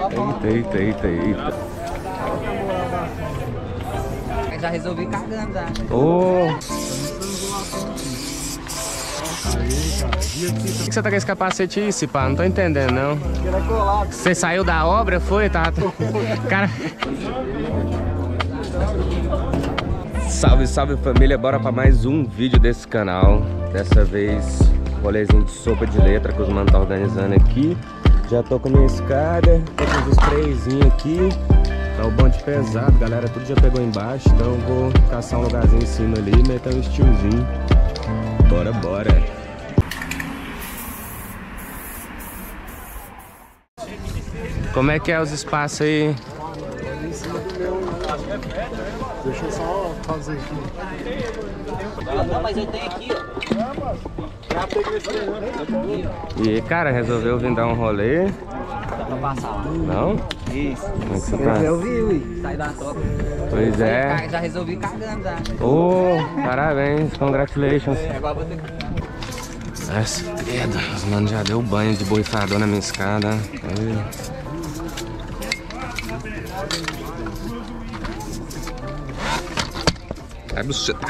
Eita. Já resolvi cagando já. Ô! Por que você tá com esse capacete aí, pá? Não tô entendendo, não. Você saiu da obra, foi? Tá? Cara... Salve família, bora pra mais um vídeo desse canal. Dessa vez, rolezinho de sopa de letra que os manos tá organizando aqui. Já tô com a minha escada, tô com os sprayzinhos aqui. Tá o bonde pesado, galera, tudo já pegou embaixo. Então eu vou caçar um lugarzinho em cima ali e meter um estilozinho. Bora. Como é que é os espaços aí? Deixa eu só fazer aqui. Não, mas eu tenho aqui, ó. E cara, resolveu vir dar um rolê? Dá pra passar lá. Não? Isso. Como é que você tá? Eu vi, ui. Sai da toca. Pois é. Já resolvi cagando já. Ô, parabéns, congratulations. Agora vou ter que... Nossa, credo, os manos já deu banho de borrifador na minha escada. Aí. Ai, buceta.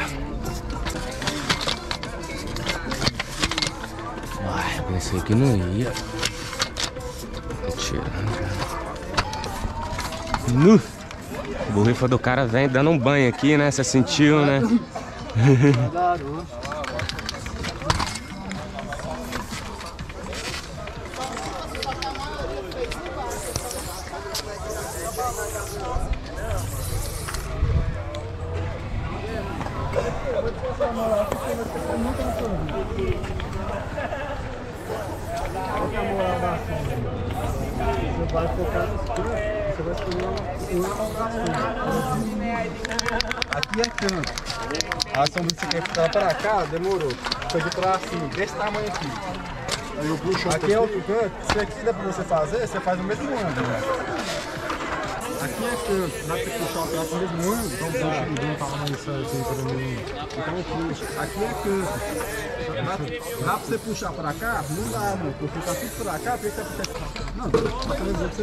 Uai, pensei que não ia. Tô tirando, cara. Nu! O borrifa do cara vem dando um banho aqui, né? Você sentiu, né? Você vai focar no escuro, você vai escolher uma aqui é canto. A sombra que você quer ficar pra cá, demorou. Foi de pra cima, desse tamanho aqui. Aí eu puxo aqui é outro canto. Se aqui dá pra você fazer, você faz o mesmo ângulo. Aqui é canto, dá pra você puxar o prato no mesmo ângulo. Então puxa e vem falar isso assim pra mim. Então puxa. Aqui é canto. Dá pra você puxar pra cá? Não dá, mano. Porque tá tudo pra cá, porque você tá puxando. Não, tá fazendo você.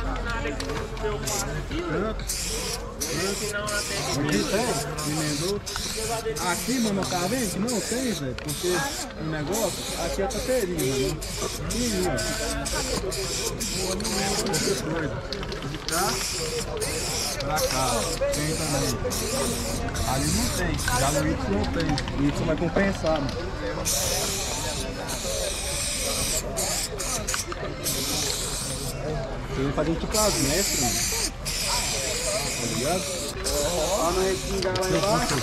Aqui tem, emendou. Aqui, mano, tá vendo que não tem, velho? Porque o negócio, aqui é a taperia, mano. Aqui, ó. De cá pra cá, tem também. Ali não tem, já no Y não tem. O Y vai compensar, mano. Você vai fazer tipo as mestres, mano. Tá ligado? Ó, não respingar lá embaixo.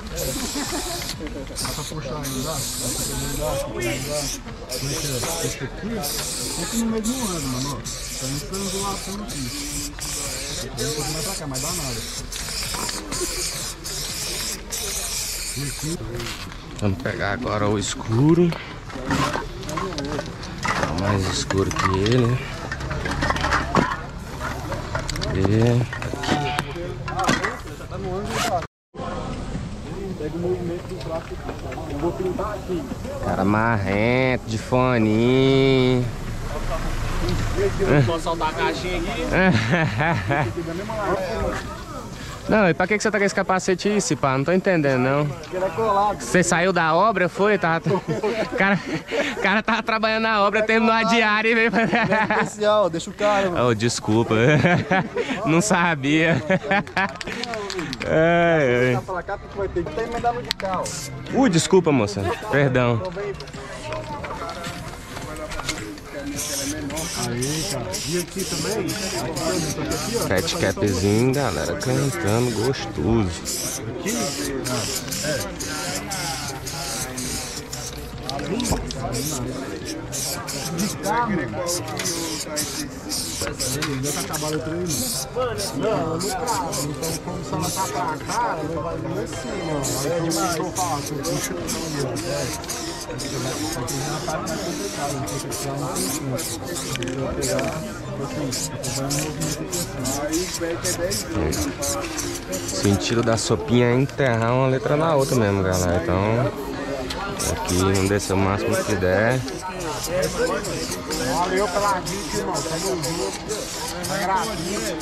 Dá pra puxar ainda, dá? Dá pra Como é que é? Esse aqui, sempre no mesmo ano, mano, ó. Tá indo pra angulação aqui. Tem um pouco mais pra cá, mas dá nada. Vamos pegar agora o escuro. Tá mais escuro que ele. E aqui. Pega o movimento do braço aqui. Eu vou pintar aqui. Cara marrento, de foninho. Posso soltar a caixinha aqui? Não, e pra que você tá com esse capacete aí, pá? Não tô entendendo, não. Você saiu da obra, foi? Tá? Cara tava trabalhando na obra, terminou a diária e veio fazer... Especial, deixa o cara, mano. Oh, desculpa. Não sabia. Tá pra cá porque vai ter que emendar no de carro. Desculpa, moça. Perdão. Aí, cara. E aqui também? Aqui, ó. Fat capzinho, galera, cantando gostoso. Aqui? De cá, mano. Já tá acabado o treino? Não, no carro. Então, como se ela tá pra cá, ela vai vir assim, mano. Aí eu vou falar, eu puxo aqui, ó. Aqui já tá mais complicado, porque aqui já não tem chance. Eu vou pegar, vai um movimento aqui assim. O sentido da sopinha é enterrar uma letra na outra mesmo, galera. Então, aqui não descer o máximo que der. Valeu pela dica, irmão. Tamo junto. Agradeço.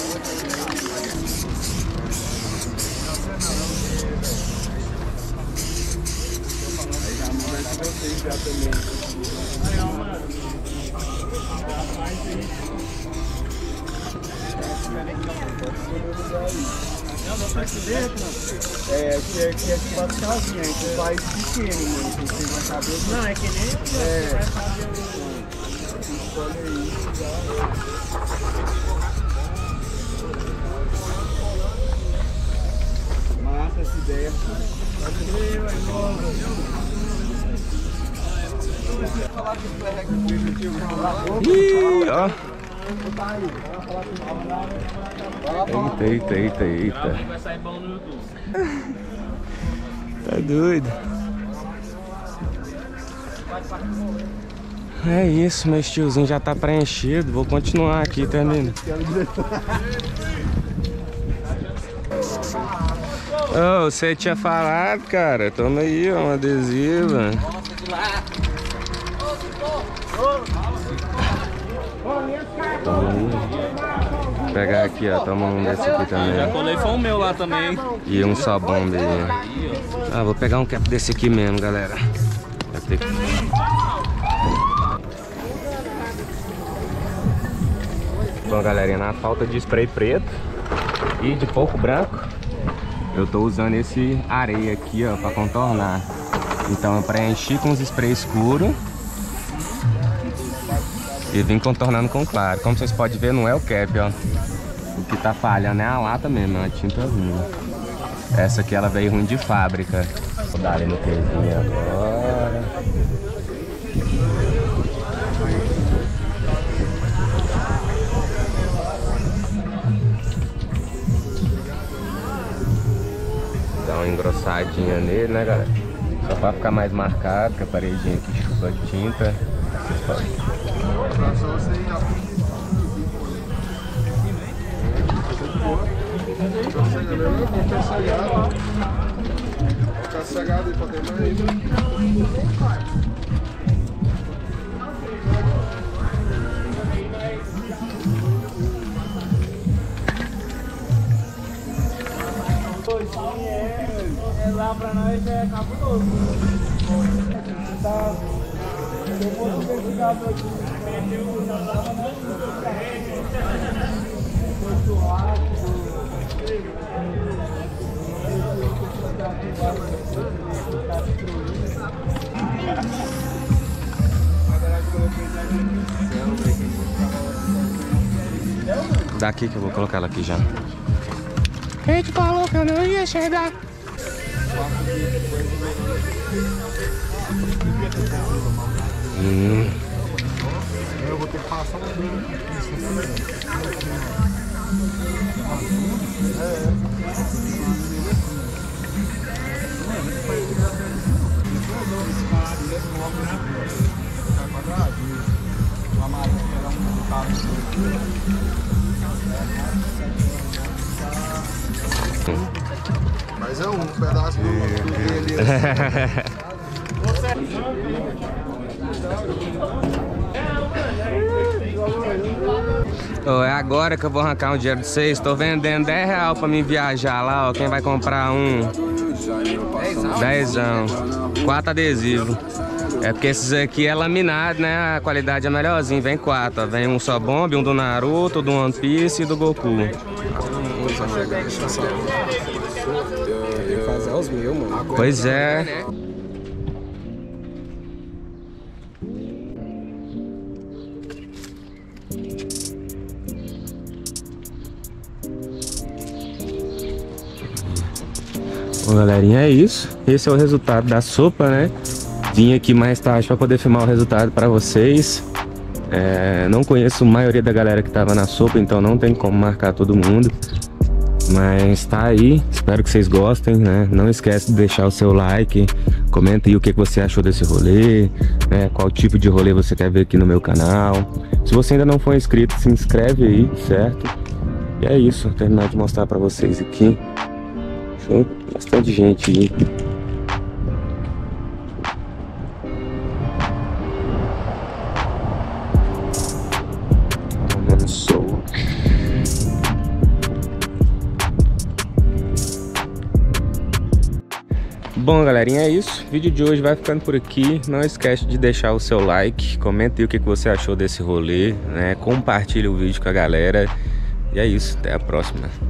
É, que é de casinha, que faz pequeno, mano. Que você vai saber. Não, é que nem você vai fazer Massa essa ideia. Ih, ó. Eita. vai sair bom no YouTube. Tá doido. É isso, meu tiozinho já tá preenchido. Vou continuar aqui, termina. Oh, você tinha falado, cara. Toma aí, ó, uma adesiva. Toma aí. Vou pegar aqui, ó. Toma um desse aqui também. Já colei, foi o meu lá também. E um só bomba aí. Ah, vou pegar um cap desse aqui mesmo, galera. Vai ter que... Bom, galerinha, na falta de spray preto e de pouco branco, eu tô usando esse areia aqui, ó, pra contornar. Então eu preenchi com os sprays escuros e vim contornando com claro. Como vocês podem ver, não é o cap, ó. O que tá falhando é a lata mesmo, é uma tinta ruim. Essa aqui ela veio ruim de fábrica. Vou dar ali no queijinho agora. Dá uma engrossadinha nele, né, galera? Só pra ficar mais marcado, que a paredinha aqui chupa tinta. Vocês podem... Ficar cegado aí pra ter mais. Lá pra nós é cabuloso. Daqui que eu vou colocar ela aqui já. Quem te falou que eu não ia chegar? Eu vou ter que passar mas é um pedaço dele. Oh, é agora que eu vou arrancar um dinheiro de vocês. Tô vendendo R$10 pra mim viajar lá, ó. Quem vai comprar um? 10ão. 4 adesivos. É porque esses aqui é laminado, né? A qualidade é melhorzinha. Vem 4, ó. Vem um só bomba, um do Naruto, do One Piece e do Goku. Fazer os meus, mano. Pois é. Bom, galerinha, é isso. Esse é o resultado da sopa, né? Vim aqui mais tarde para poder filmar o resultado para vocês. Não conheço a maioria da galera que tava na sopa, então não tem como marcar todo mundo. Mas tá aí, espero que vocês gostem, né? Não esquece de deixar o seu like, comenta aí o que você achou desse rolê, né? Qual tipo de rolê você quer ver aqui no meu canal. Se você ainda não for inscrito, se inscreve aí, certo? E é isso, vou terminar de mostrar pra vocês aqui. Show? Bastante gente aí. Bom, galerinha, é isso. O vídeo de hoje vai ficando por aqui. Não esquece de deixar o seu like, comenta aí o que você achou desse rolê, né? Compartilha o vídeo com a galera. E é isso, até a próxima.